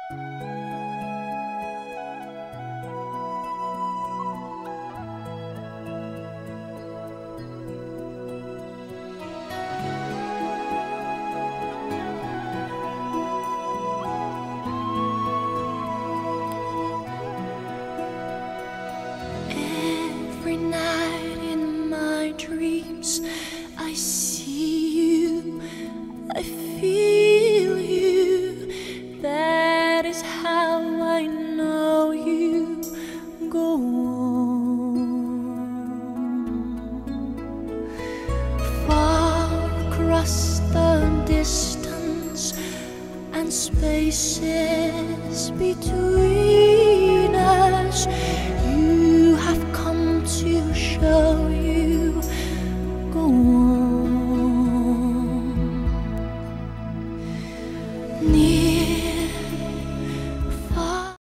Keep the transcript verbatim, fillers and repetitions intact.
Every night in my dreams I see you, I feel you. That is how I know you. Go on. Far across the distance and spaces between us, you have come to show you. Go on.